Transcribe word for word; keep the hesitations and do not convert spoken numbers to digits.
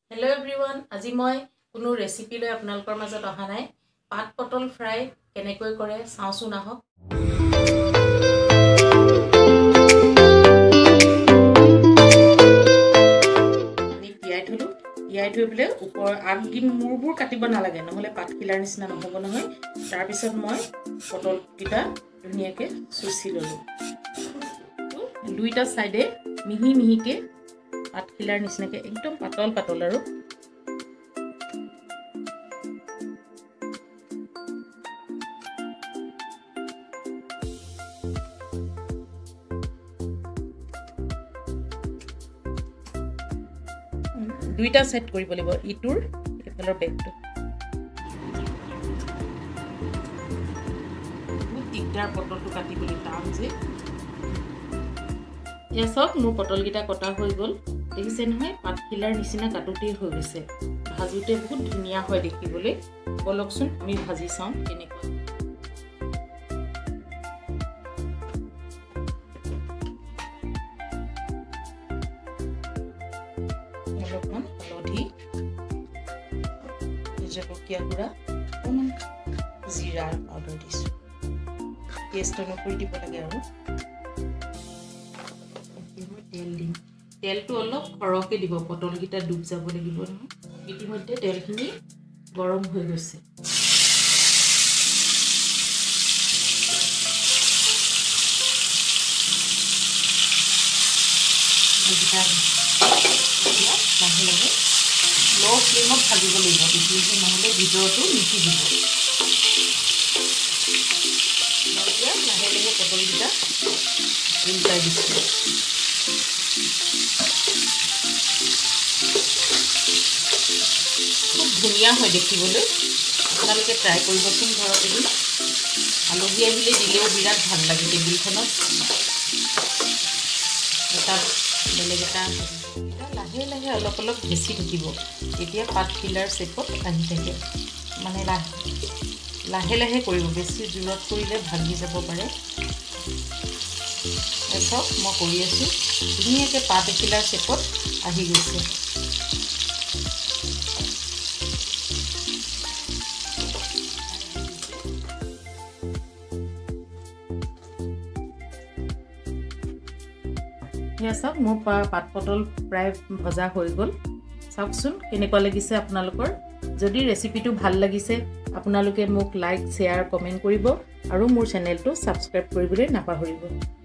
Hello everyone, আজি মই কোনো ৰেচিপি লৈ আপোনালোকৰ মাজত অহা নাই পাত পটল ফ্ৰাই কেনেকৈ কৰে চাওচোন আহক আমি তিয়াই থলো তিয়াই থৈ বলে ওপৰ আগগিন মুৰবোৰ কাটিব নালাগে নহলে পাত কিলাৰ নিচিনা নহব নহয় তাৰ পিছত মই পটল কিটা ধুনিয়াকে সুচি ললো দুইটা সাইডে মিহি মিহিকে পাত কিলাৰ নিচিনাকে একদম পাতল পাতল আৰু দুইটা সেট কৰিব লাগিব ইটোৰ এফালৰ বেগটো বহুত দিগদাৰ পটলটো কাটিবলৈ টান যে এয়া সব মোৰ পটল গিটা কটা হৈ গল দেখিছে নহয় পাত কিলাৰ নিচিনা কাটুতেই হৈ গৈছে ভাজুতে বহুত ধুনিয়া হয় দেখিবলৈ বলকচোন আমি ভাজি চাম কেনেকৈ অলপমান হলধি জলকীয়া গুড়া অকণমান জিৰাৰ পাউডাৰ দিছোঁ টেষ্ট অনুসৰি দিব লাগে আৰু তেল দিম তেলটো অলপ খৰকে দিব পটল গিটা ডুব যাব লাগিব নহয় ইতিমধ্যে তেলখিনি গৰম হৈ গৈছে লাহে লাহে লো ফ্লেমত ভাজিব লাগিব তেতিয়াহে নহ'লে ভিতৰটো নিসিজিব এতিয়া লাহে লাহে পটলকেইটা উল্টাই দিছোঁ খুব ধুনীয়া হয় দেখিবলৈ আপোনালোকে ট্ৰাই কৰিবচোন ঘৰত এদিন আলহী আহিলে দিলেও বিৰাট ভাল লাগে টেবুলখনত এটা বেলেগ এটা লাহে লাহে অলপ অলপ বেছি থাকিব এতিয়া পাত কিলাৰ শেপত আহি থাকে মানে লাহে লাহে লাহে কৰিব বেছি জোৰত কৰিলে ভাগি যাব পাৰে এসব মই কৰি আছোঁ ধুনীয়াকৈ পাত কিলাৰ শেপত আহি গৈছে এয়া সব মোৰ পাত পটল প্ৰায় ভজা হৈ গল চাওকচোন কেনেকুৱা লাগিছে আপোনালোকৰ যদি ৰেচিপিটো ভাল লাগিছে আপোনালোকে মোক লাইক শেয়াৰ কমেন্ট কৰিব আৰু মোৰ চেনেলটো সাবস্ক্ৰাইব কৰিবলৈ নাপাহৰিব